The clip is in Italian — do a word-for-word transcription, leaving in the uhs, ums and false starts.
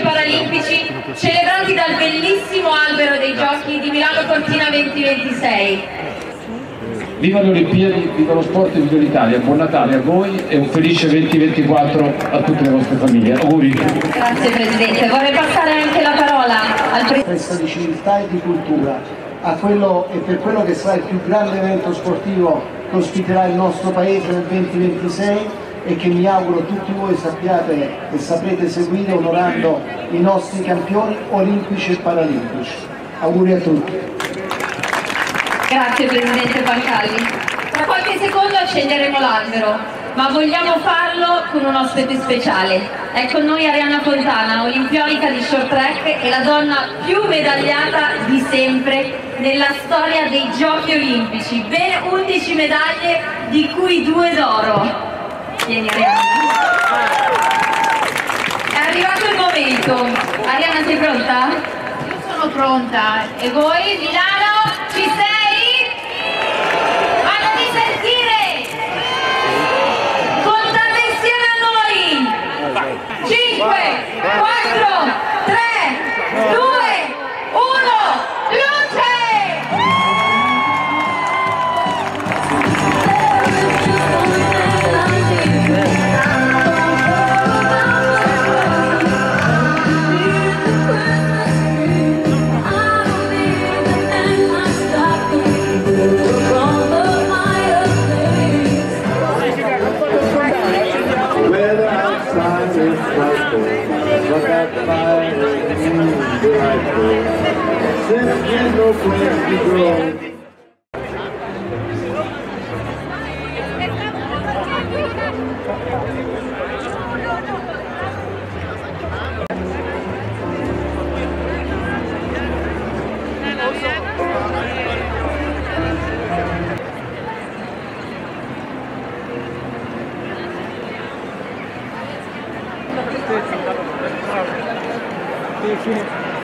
Paralimpici celebrati dal bellissimo albero dei Giochi di Milano Cortina duemilaventisei. Viva le Olimpiadi, viva lo sport e viva l'Italia, buon Natale a voi e un felice duemilaventiquattro a tutte le vostre famiglie. Auguri. Grazie Presidente, vorrei passare anche la parola al Presidente. Festa di civiltà e di cultura, a quello e per quello che sarà il più grande evento sportivo che ospiterà il nostro Paese nel duemilaventisei e che mi auguro tutti voi sappiate e saprete seguire onorando i nostri campioni olimpici e paralimpici. Auguri a tutti. Grazie Presidente Pancalli. Tra qualche secondo accenderemo l'albero, ma vogliamo farlo con un ospite speciale. È con noi Arianna Fontana, olimpionica di short track e la donna più medagliata di sempre nella storia dei Giochi Olimpici. Ben undici medaglie, di cui due d'oro. Vieni Arianna. È arrivato il momento. Arianna, sei pronta? Io sono pronta. E voi, Milano, ci sei? cinque, quattro, tre, due, uno, luce! Look at the fire, the rifle, since no place to go. Sì, sì.